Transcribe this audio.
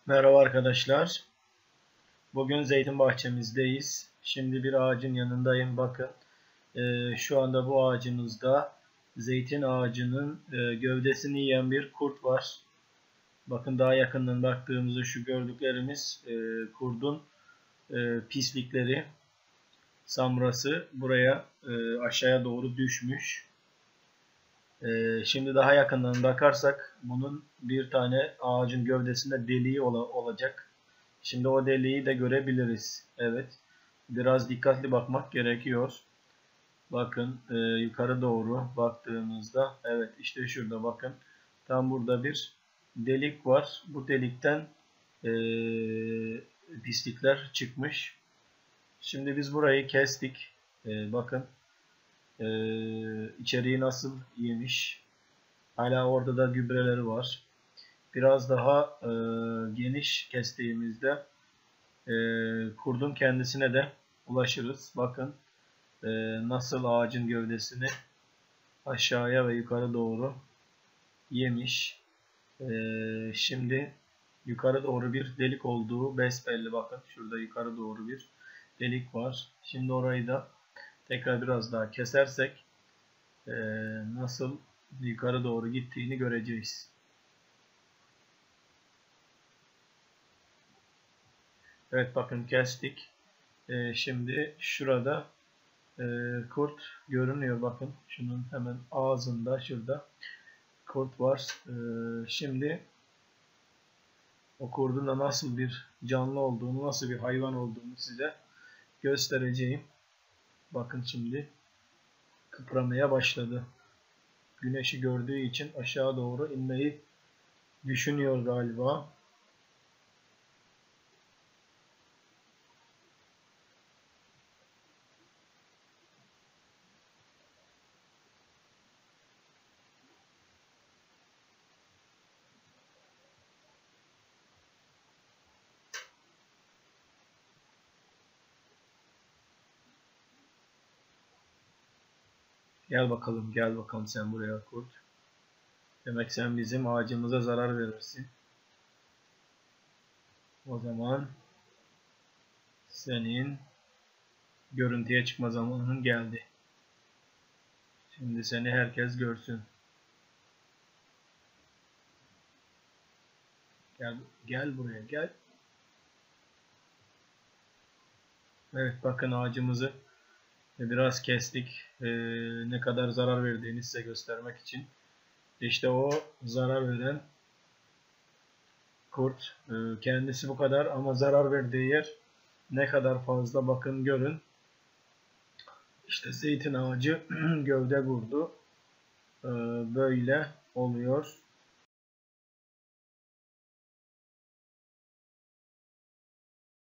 Merhaba arkadaşlar. Bugün zeytin bahçemizdeyiz. Şimdi bir ağacın yanındayım. Bakın şu anda bu ağacımızda zeytin ağacının gövdesini yiyen bir kurt var. Bakın daha yakından baktığımızda şu gördüklerimiz kurdun pislikleri, samrası buraya aşağıya doğru düşmüş. Şimdi daha yakından bakarsak bunun bir tane ağacın gövdesinde deliği olacak. Şimdi o deliği de görebiliriz. Evet. Biraz dikkatli bakmak gerekiyor. Bakın yukarı doğru baktığımızda evet işte şurada bakın. Tam burada bir delik var. Bu delikten e, pislikler çıkmış. Şimdi biz burayı kestik. Bakın içeriği nasıl yemiş. Hala orada da gübreleri var. Biraz daha geniş kestiğimizde kurdun kendisine de ulaşırız. Bakın nasıl ağacın gövdesini aşağıya ve yukarı doğru yemiş. Şimdi yukarı doğru bir delik olduğu besbelli. Bakın şurada yukarı doğru bir delik var. Şimdi orayı da tekrar biraz daha kesersek nasıl yukarı doğru gittiğini göreceğiz. Evet bakın kestik. Şimdi şurada kurt görünüyor bakın. Şunun hemen ağzında şurada kurt var. Şimdi o kurdun da nasıl bir canlı olduğunu, nasıl bir hayvan olduğunu size göstereceğim. Bakın şimdi kıpramaya başladı. Güneşi gördüğü için aşağı doğru inmeyi düşünüyor galiba. Gel bakalım, gel bakalım sen buraya kurt. Demek sen bizim ağacımıza zarar verirsin. O zaman senin görüntüye çıkma zamanın geldi. Şimdi seni herkes görsün. Gel, gel buraya, gel. Evet, bakın ağacımızı biraz kestik. Ne kadar zarar verdiğini size göstermek için. İşte o zarar veren kurt. Kendisi bu kadar ama zarar verdiği yer ne kadar fazla bakın görün. İşte zeytin ağacı gövde kurdu. Böyle oluyor.